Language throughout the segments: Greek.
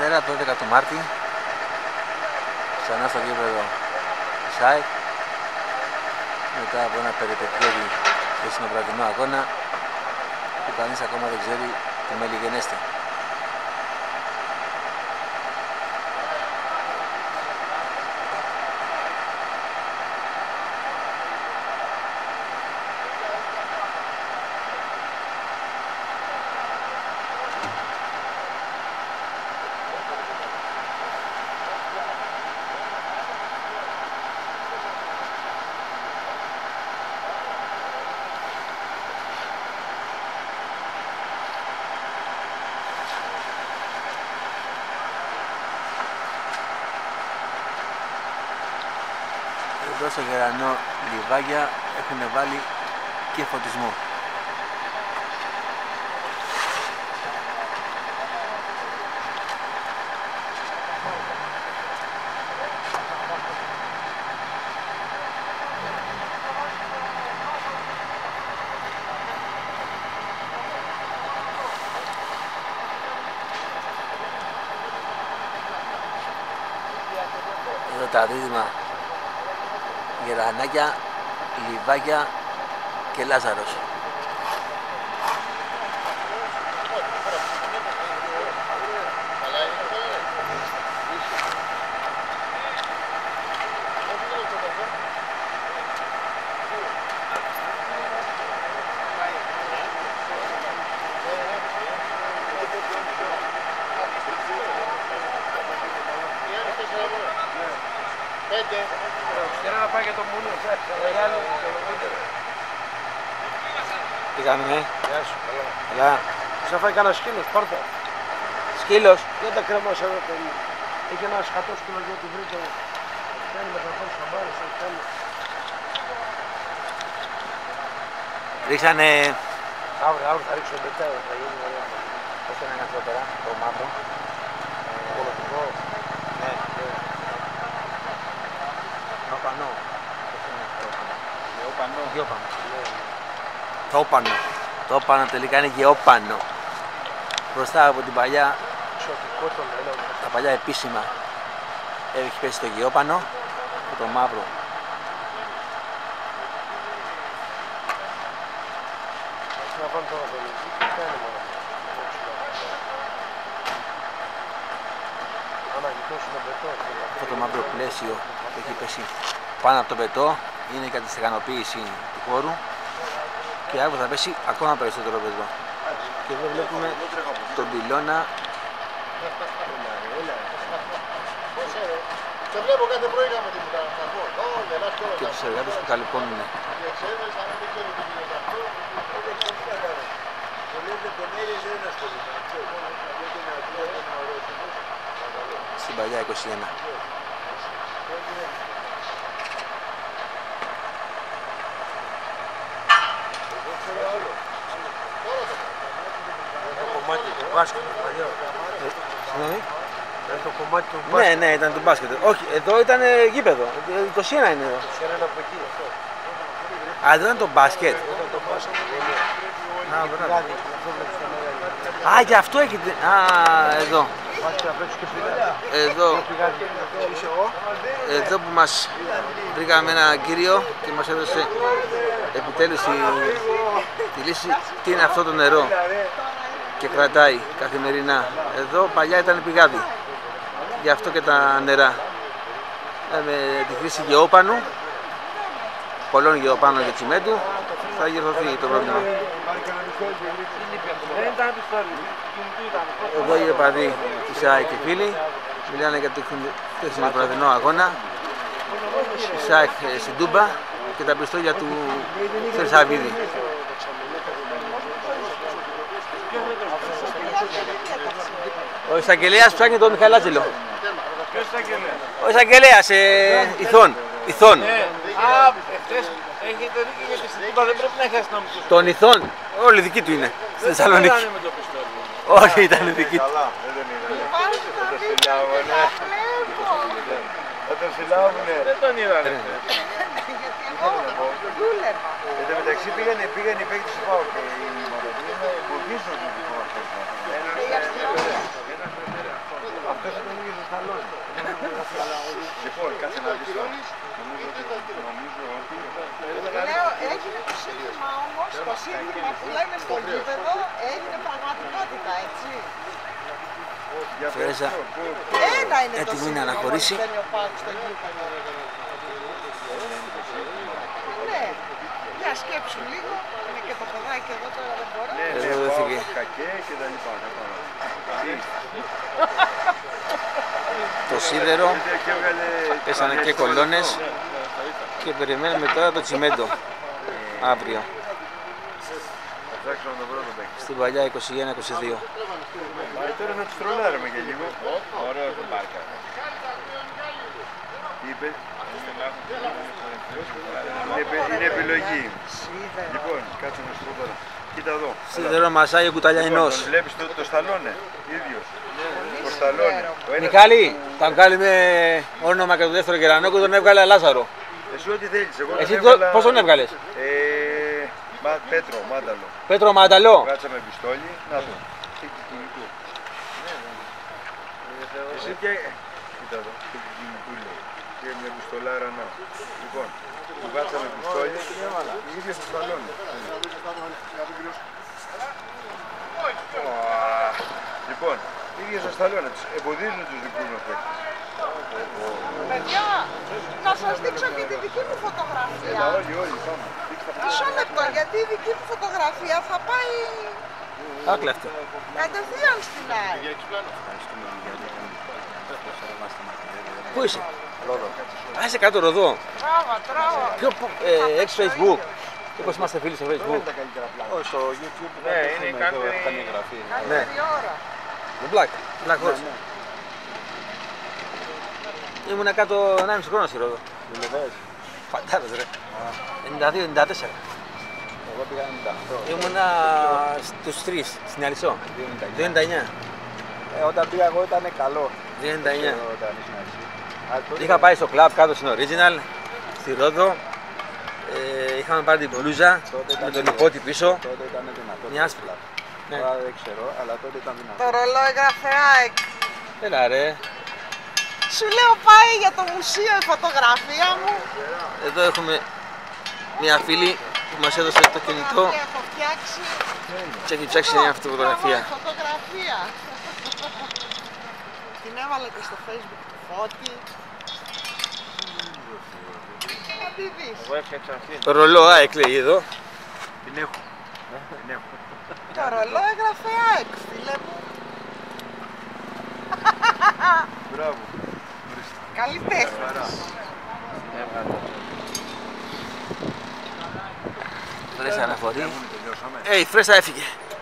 Δευτέρα 12 του Μάρτη, ξανά στο γήπεδο της ΑΕΚ, μετά από ένα περιπετειώδη και συνοπραδινό αγώνα που κανείς ακόμα δεν ξέρει τι μέλη γενέστε. Εδώ στο γερανό Λιβάγια έχουν βάλει και φωτισμό. Εδώ τα δίδυμα Γερανάκια, Λιβάγια και Λάζαρος. Να πάει για το Μούνιο, Τι κάνουμε, Γεια σου, Καλά. θα φάει κανένα σκύλος, πάρτα. Σκύλος. Δεν τα κρεμάς εδώ, έχει ένα σκατό σκύλο για τη βρήκα. Κάνει με τα φάει στα μπάρες, κάνει. Ρίξανε... Αύριο θα ρίξω μετά, θα γίνει ωραία. Πώς είναι αυτό τώρα, το μαύρο. Κολοτικό. Ναι. Νοπανό. Πώς είναι αυτό. Γεωπανό. Γεωπανό. Τόπανο. Τόπανο τελικά είναι γεωπανό. Μπροστά από την παλιά, Εξωτικό το λένε. τα παλιά επίσημα έχει πέσει το γεωπανό και το μαύρο. Να πάνε τώρα το λεπτό. Τι κάνει μόνο. Αναγητώσουν το πετό. Αυτό το μαύρο πλαίσιο που έχει πέσει πάνω από το πετό είναι για τη στεγανοποίηση του χώρου και αύριο θα πέσει ακόμα περισσότερο πετό. Και εδώ βλέπουμε τον πυλώνα και τους εργάτες που καλυπώνουν. Στην παλιά 21. Το κομμάτι του μπάσκετ του παλιό. Συγγνώμη. Το κομμάτι του μπάσκετ. Ναι, ήταν το μπάσκετ. Όχι, εδώ ήταν γήπεδο. 21 είναι εδώ. Ξέρετε από εκεί αυτό. Α, δεν ήταν το μπάσκετ. Ήταν το μπάσκετ. Α, γι' αυτό έχετε. Α, εδώ. Εδώ. Εδώ που μας βρήκαμε ένα κύριο και μας έδωσε επιτέλους τη λύση. Τι είναι αυτό το νερό και κρατάει καθημερινά. Εδώ παλιά ήταν πηγάδι. Γι' αυτό και τα νερά. Με τη χρήση γεώπανου, πολλών γεωπάνων και τσιμέντου, θα γερθωθεί το πρόβλημα. Εδώ οι οπαδοί της ΑΕΚ και φίλοι μιλάνε για το χθεσινό βραδινό αγώνα της ΑΕΚ στην Τούμπα και τα πιστόλια του Θερσαβίδη. Ο εισαγγελέας ψάχνει τον Μιχαλάτζελο. Ποιος εισαγγελέας? Ο εισαγγελέας Ηθών. Α, εχθές έχετε δίκιο γιατί στην Τούμπα δεν πρέπει να έχει αστυνομικούς. Των Ηθών, όλη δική του είναι, στη Θεσσαλονίκη. Τι με το πιστόλι? Όχι, ήταν δική του. Όταν συλλάβουνε. Δεν τον είδανε. Εν τω μεταξύ πήγανε οι παίκτες του ΠΑΟΚ και οι μοτοδοί βοηθήσουν τον δικό μας. αυτός ήταν ίδιος στο σταλόνι. Λοιπόν, κάτσε να δεις τώρα. Λέω, έγινε το σύνθημα όμως, το σύνθημα που λένε στο γήπεδο έγινε πραγματικότητα, έτσι. Φρέζα Ένα είναι το έτοιμη να σύνθημα που αναχωρήσει. μπαίνει ο Πάοκ στο γήπεδο. Ναι, για σκέψου λίγο, είναι και το παιδάκι εδώ τώρα δεν μπορώ. Εδώ δόθηκε. Κακέ και τα λοιπά. Το σίδερο, πέσανε και κολόνες και περιμένουμε τώρα το τσιμέντο αύριο Ψάξω να το βρω το παίκτη. στην παλιά 21-22. Τώρα θα τους τρολάρουμε και λίγο. Ωραίο το Μπάρκα. Τι είπε? Είναι επιλογή. Λοιπόν, κάτσε να σου πω τώρα. Κοίτα εδώ. Σίδερο μασάει ο Κουταλιανός. Τον βλέπεις το Σταλόνε, ίδιος. Το Σταλόνε. Μιχάλη, θα βγάλουμε όνομα και το δεύτερο Γερανόκο, τον έβγαλε Λάζαρο. Εσύ ό,τι θέλεις. Εγώ Εσύ τον έβγαλα... πώς τον έβγαλες? Πέτρο, Μάνταλο. Πέτρο Μανταλό. Κάτσα με πιστόλι. Να το. Κινητού. Εσύ και... Κοίτα εδώ. Κινητού λέει. Και με πιστολάρα να. Λοιπόν, του κάτσα με πιστόλι. Ίδιο στο Σταλόνε. Λοιπόν, ίδιο στο Σταλόνε. Εμποδίζουν τους δικούς μας παίκτες. Παιδιά, να σας δείξω και τη δική μου φωτογραφία. Όλοι, πάμε. Μισό λεπτό, γιατί η δική μου φωτογραφία θα πάει Άκλαυτο. κατευθείαν στην άλλη. Πού είσαι? Α, είσαι κάτω Ροδό. Μπράβο. Έχεις Facebook? Και πώς είμαστε φίλοι στο Facebook? Όχι, στο YouTube είναι κάνει εγγραφή. Καλύτερη ώρα. Το Black Horse. Ήμουνα κάτω 1,5 χρόνο στη Ρόδο. Φαντάρος ρε. 92-94. Εγώ πήγα 98. Ήμουνα στους 3, στην Αλυσό. 2,99. Όταν πήγα εγώ ήταν καλό. 2,99. Όταν ήσουν εσύ. Είχα πάει στο κλαμπ κάτω στην Original, στη Ρόδο. Είχαμε πάρει την μπλούζα με τον υπότι πίσω. Τότε ήταν δυνατό. Μια άσπρη. Ναι. Τώρα δεν ξέρω, αλλά τότε ήταν δυνατό. Το ρολόι γράφε ΑΕΚ. Έλα ρε. Σου λέω πάει για το μουσείο η φωτογραφία μου. Εδώ έχουμε μια φίλη που μας έδωσε το κινητό Και έχω φτιάξει. και έχει ψάξει μια φωτογραφία. Φωτογραφία. Την έβαλα και στο Facebook του Φώτη. Θα τη δεις. Εγώ έφτιαξα αυτή. Το ρολό ΑΕΚ λέει εδώ. Την έχω. Την έχω. Το ρολόι έγραφε ΑΕΚ, φίλε μου. Μπράβο. Καλή τέχνη. Φρέσα αναφορεί. Τελειώσαμε. Η Φρέσα έφυγε.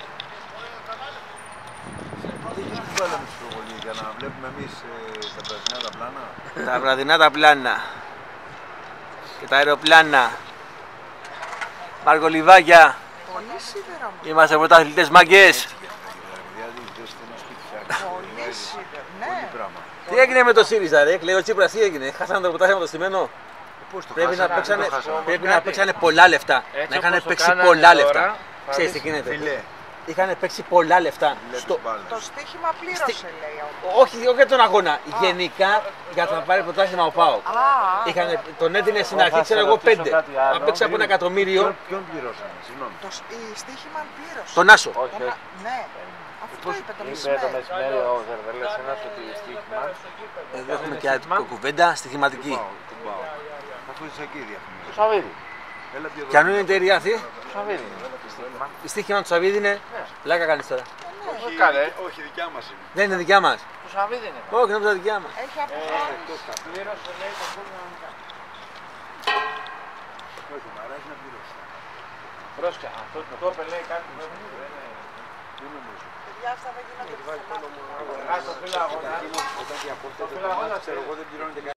Τι έχεις που βάλαμε στην προβολή για να βλέπουμε εμείς τα βραδινά τα πλάνα. Τα βραδινά τα πλάνα και τα αεροπλάνα. Μαργολιβάκια. Πολύ σίδερα μου. Είμαστε πρωταθλητές μάγκες. Δηλαδή δεν στέλνω σπίτι Πολύ σίδερα. Ναι. πράγμα. Τι έγινε με το ΣΥΡΙΖΑ ρε, λέει ο Τσίπρας, τι έγινε, χάσανε το πρωτάθλημα το στημένο. Πώς το Πρέπει να χάσαμε, παίξανε, δεν το χάσαμε. πρέπει να παίξανε πολλά λεφτά. Να είχαν παίξει πολλά λεφτά. Ξέρεις τι γίνεται. Φιλέ. Είχαν παίξει πολλά λεφτά. Στο... Το στοίχημα πλήρωσε, λέει όμως. Όχι για τον αγώνα. Γενικά για να πάρει πρωτάθλημα ο ΠΑΟΚ. Τον έδινε στην αρχή, ξέρω εγώ, 5. Αν παίξει από 1 εκατομμύριο. Ποιον πληρώσαμε, συγγνώμη. Η στοίχημα πλήρωσε. Τον Άσο. Ναι. Αυτό είπε το Είπε το μεσημέρι. μεσημέρι ο Ζερβέλας ένας ότι στοίχημα. Εδώ έχουμε και άτυπο κουβέντα, στοιχηματική. Πάω. Αφού είσαι εκεί διαφημίζω. Το Σαββίδι. Έλα πιο Και αν είναι εταιρεία αυτή, Το Σαββίδι. Στοίχημα. η στοίχημα του Σαββίδη είναι. Πλάκα κάνεις τώρα. Όχι καλέ. Όχι, δικιά μας είναι. Δεν είναι δικιά μας. Το Σαββίδι είναι. Όχι, νόμιζα δικιά μας. Έχει αποφάνει. Πλήρωσε λέει το κόμμα. Όχι, μ' αρέσει να πληρώσει. Πρόσεχε, αυτό το είπε λέει κάτι που δεν είναι. Παιδιά, αυτά δεν γίνονται πουθενά. Κάτω φύλλα αγώνα. Το φύλλα αγώνα. Ξέρω εγώ δεν πληρώνεται